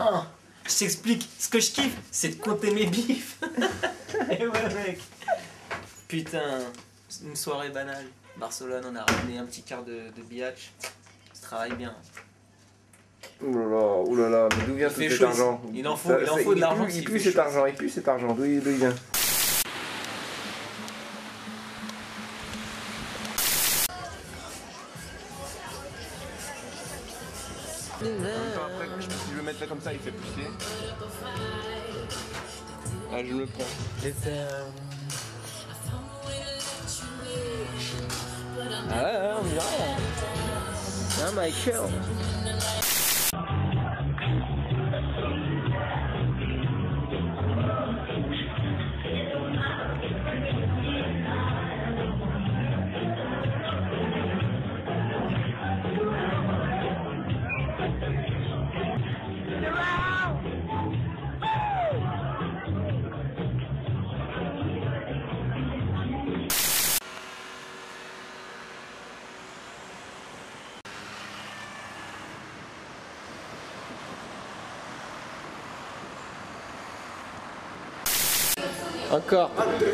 Oh, je t'explique, ce que je kiffe, c'est de compter mes bifs. Et ouais mec. Putain, une soirée banale. Barcelone, on a ramené un petit quart de biatch. Ça travaille bien. Oulala, mais d'où vient tout cet argent? Il en faut de l'argent. Il pue cet argent, d'où il vient? Après, si je veux mettre ça comme ça, il fait pousser. Ah, je le prends. Ah ouais, on dirait. Ah, Michael. Encore.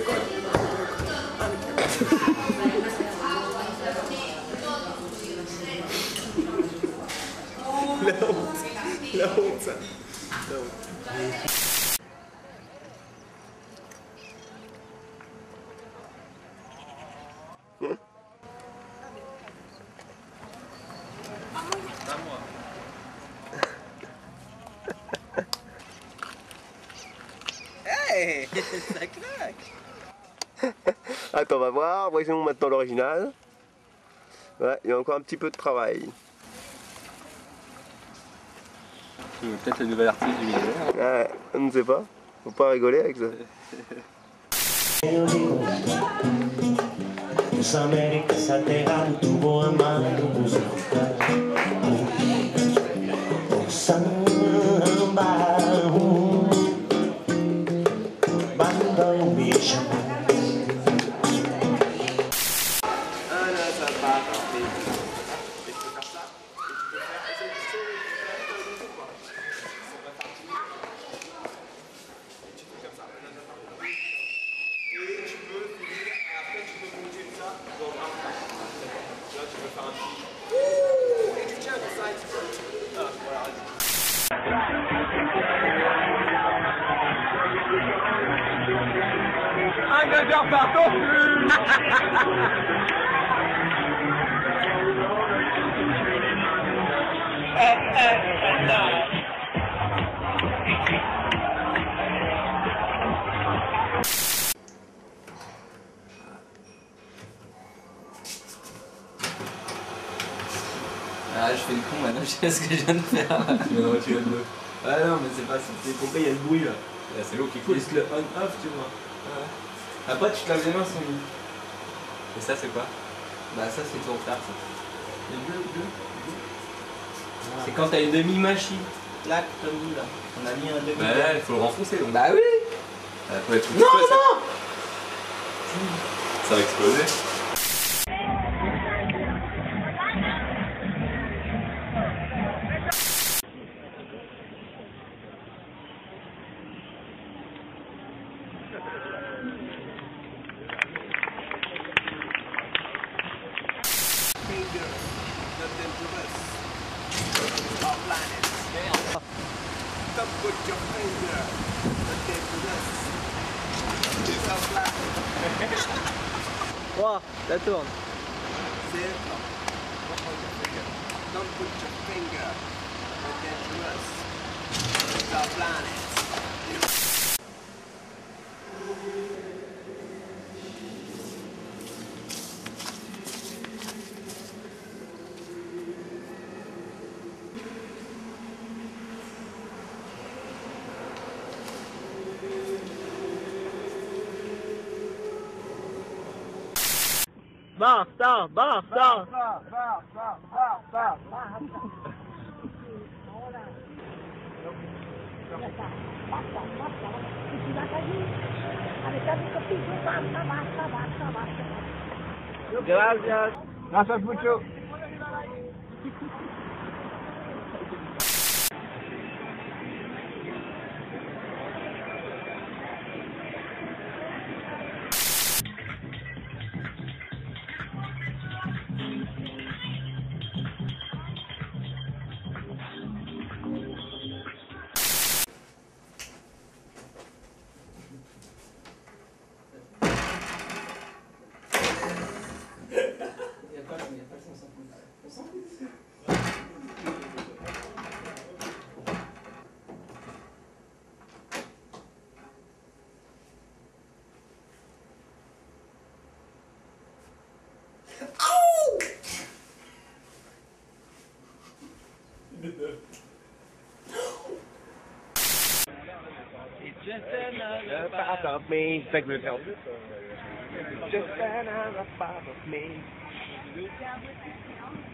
La honte, ça. Hey, ça claque. Attends, on va voir. Voyons maintenant l'original. Ouais, il y a encore un petit peu de travail. Peut-être le nouvel artiste du millénaire. Ouais, on ne sait pas. Faut pas rigoler avec ça. Las Américas alteran tuvo a mano buscar o samba banda bicha. Ingrédients partout. Ah, je fais le con maintenant, je sais ce que je viens de faire. Tu viens de retirer le bleu. Ah non, mais c'est pas ça. Pourquoi il y a le bruit là? Là, c'est l'eau qui coule. Juste le on-off, tu vois. Ouais. Après, tu te laves les mains sans mine. Et ça, c'est quoi? Bah, ça, c'est pour faire ça. Le bleu. C'est quand t'as une demi-machine. Là, comme nous là. On a mis un demi. Bah là, il faut le renfoncer donc. Bah oui! Faut être Non, non! Ça va exploser. Wow, la tourne. Don't put your finger. We're dangerous. It's our planet. Barça! Gracias. Gracias mucho. A part of me. C'est ça que je veux faire. Just another part of me.